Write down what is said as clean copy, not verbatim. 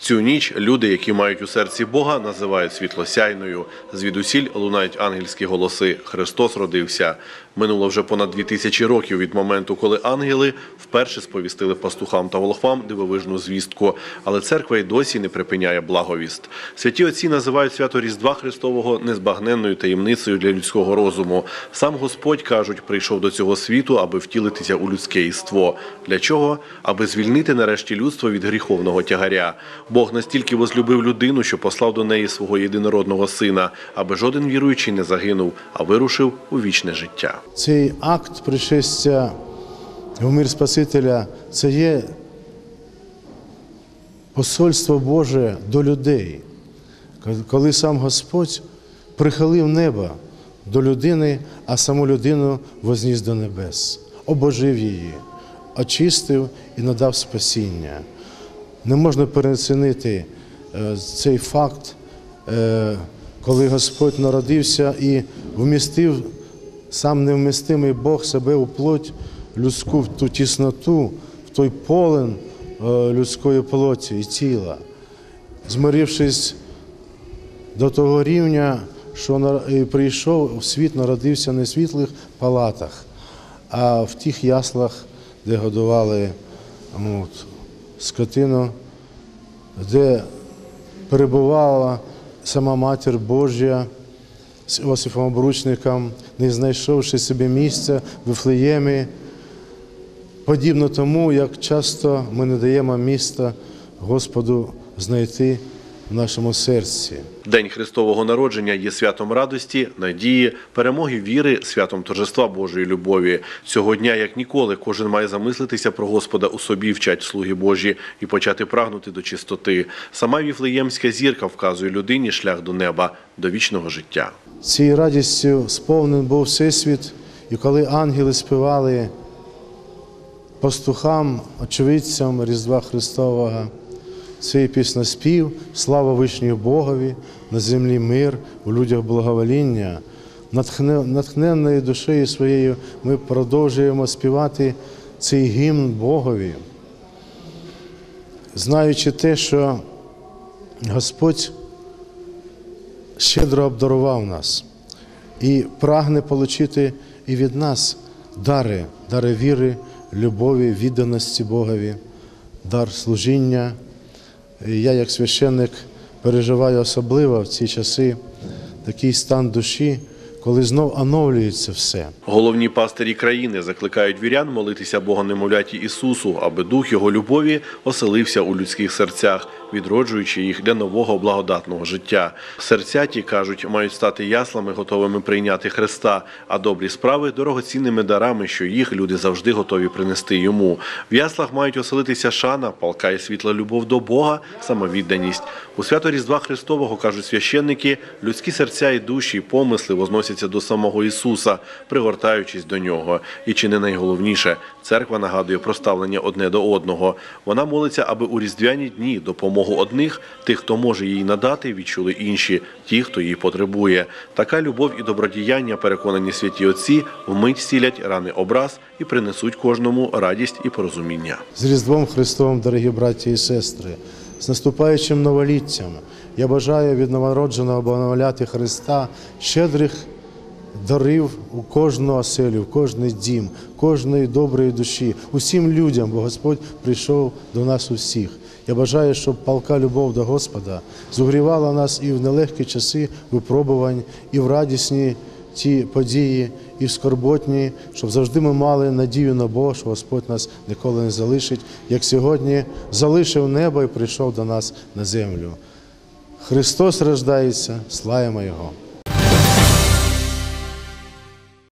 Цю ніч люди, які мають у серці Бога, називають світлосяйною. Звідусіль лунають ангельські голоси «Христос родився». Минуло вже понад 2000 років від моменту, коли ангели вперше сповістили пастухам та волхвам дивовижну звістку. Але церква й досі не припиняє благовіст. Святі отці називають свято Різдва Христового незбагненною таємницею для людського розуму. Сам Господь, кажуть, прийшов до цього світу, аби втілитися у людське єство. Для чого? Аби звільнити нарешті людство від гріховного тягаря. Бог настільки возлюбив людину, що послав до неї свого єдинородного сина, аби жоден віруючий не загинув, а вирушив у вічне життя. Цей акт пришестя в мир Спасителя – це є посольство Боже до людей, коли сам Господь прихилив небо до людини, а саму людину возніс до небес, обожив її, очистив і надав спасіння. Не можна переоцінити цей факт, коли Господь народився і вмістив сам невмістимий Бог себе у плоть людську, в ту тісноту, в той полон людської плоті і тіла, змирившись до того рівня, що прийшов в світ, народився не в світлих палатах, а в тих яслах, де годували скотину, де перебувала сама Матір Божа з Іосифом Обручником, не знайшовши собі місця в Вифлеємі, подібно тому, як часто ми не даємо місця Господу знайти в нашому серці. День Христового народження є святом радості, надії, перемоги віри, святом торжества Божої любові. Цього дня, як ніколи, кожен має замислитися про Господа у собі, вчать слуги Божі, і почати прагнути до чистоти. Сама Віфлеємська зірка вказує людині шлях до неба, до вічного життя. Цією радістю сповнений був Всесвіт, і коли ангели співали пастухам, очевидцям Різдва Христового, цей піснеспів «Слава вишньому Богові, на землі мир, у людях благовоління», натхненною душею своєю ми продовжуємо співати цей гімн Богові, знаючи те, що Господь щедро обдарував нас і прагне отримати і від нас дари віри, любові, відданості Богові, дар служіння. Я, як священник, переживаю особливо в ці часи такий стан душі, коли знов оновлюється все. Головні пастирі країни закликають вірян молитися Богонемовляті Ісусу, аби дух Його любові оселився у людських серцях, відроджуючи їх для нового благодатного життя. Серця ті, кажуть, мають стати яслами, готовими прийняти Христа, а добрі справи – дорогоцінними дарами, що їх люди завжди готові принести Йому. В яслах мають оселитися шана, палка і світла любов до Бога, самовідданість. У свято Різдва Христового, кажуть священники, людські серця і душі, помисли возносяться до самого Ісуса, пригортаючись до Нього. І чи не найголовніше, церква нагадує про ставлення одне до одного. Вона молиться, аби у різдвяні дні допомогу одних, тих, хто може їй надати, відчули інші, ті, хто її потребує. Така любов і добродіяння, переконані святі отці, вмить зцілять рани образ і принесуть кожному радість і порозуміння. З Різдвом Христовим, дорогі браті і сестри, з наступаючим новоліттям я бажаю від новонародженого Богонемовляти Христа щедрих дарів у кожну оселю, в кожний дім, кожної доброї душі, усім людям, бо Господь прийшов до нас усіх. Я бажаю, щоб палка любов до Господа зігрівала нас і в нелегкі часи випробувань, і в радісні ті події, і в скорботні, щоб завжди ми мали надію на Бога, що Господь нас ніколи не залишить, як сьогодні залишив небо і прийшов до нас на землю. Христос рождається, славимо Його!